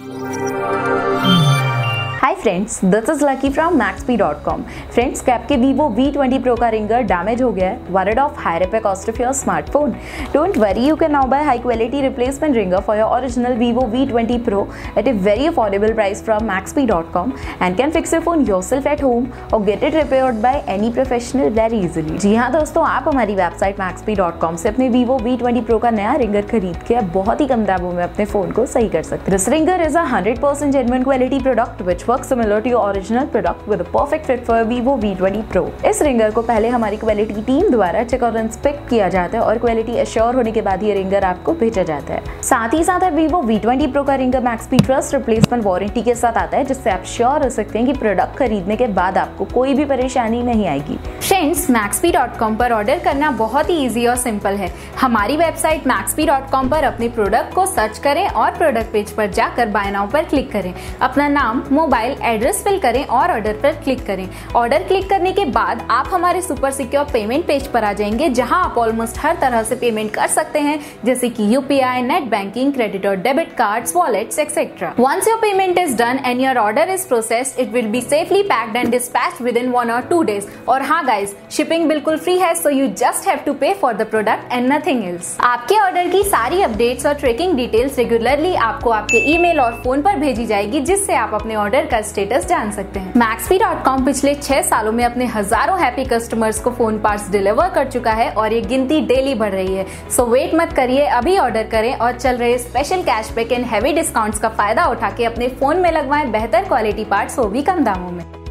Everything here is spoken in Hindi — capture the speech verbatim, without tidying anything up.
Hi friends, this is lucky from Maxpe dot com. Friends, क्या आपके वीवो वी ट्वेंटी प्रो का रिंगर डैमेज हो गया है? Worried of high repair cost of your smartphone? Don't worry, you can now buy high quality replacement ringer for your original Vivo V twenty Pro at a very affordable price from maxp dot com and can fix your phone yourself at home or get it repaired by any professional very easily। जी हाँ दोस्तों, आप हमारी वेबसाइट मैक्सपी डॉट कॉम से अपने Vivo वी ट्वेंटी Pro का नया रिंगर खरीद के आप बहुत ही कम दामों में अपने फोन को सही कर सकते हैं। This ringer is a one hundred percent genuine quality product which works similar to your original product with a perfect fit for Vivo V twenty Pro। इस रिंगर को पहले हमारी क्वालिटी टीम द्वारा चेक और इंस्पेक्ट किया जाता है और क्वालिटी एश्योर होने के बाद ये रिंगर आपको भेजा जाता है। साथ ही साथ Vivo वी ट्वेंटी Pro का ringer Maxpe trust replacement warranty के साथ आता है, जिससे आप श्योर हो सकते हैं कि प्रोडक्ट खरीदने के बाद आपको कोई भी परेशानी नहीं आएगी। फ्रेंड्स, मैक्सपी डॉट कॉम पर ऑर्डर करना बहुत ही इजी और सिंपल है। हमारी वेबसाइट मैक्सपी डॉट कॉम पर अपने प्रोडक्ट को सर्च करें और प्रोडक्ट पेज पर जाकर बाय नाउ पर क्लिक करें। अपना नाम, मोबाइल एड्रेस फिल करें और ऑर्डर पर क्लिक करें। ऑर्डर क्लिक करने के बाद आप हमारे सुपर सिक्योर पेमेंट पेज पर आ जाएंगे, जहां आप ऑलमोस्ट हर तरह से पेमेंट कर सकते हैं, जैसे कि यूपीआई, नेट बैंकिंग, क्रेडिट और debit cards, wallets etcetera. Once your payment is done and your order is processed, it will be safely packed and dispatched within one or two days। और हाँ गाइज, शिपिंग बिल्कुल फ्री है, so you just have to pay for the product and nothing else। आपके ऑर्डर की सारी अपडेट्स और ट्रैकिंग डिटेल्स रेगुलरली आपको आपके ईमेल और फोन पर भेजी जाएगी, जिससे आप अपने ऑर्डर का स्टेटस जान सकते हैं। मैक्सपी डॉट कॉम पिछले छह सालों में अपने हजारों हैप्पी कस्टमर्स को फोन पार्ट्स डिलीवर कर चुका है और ये गिनती डेली बढ़ रही है। सो वेट मत करिए, अभी ऑर्डर करें और चल रहे special cashback and heavy discounts का फायदा उठा के अपने फोन में लगवाएं बेहतर क्वालिटी पार्ट्स, वो भी कम दामों में।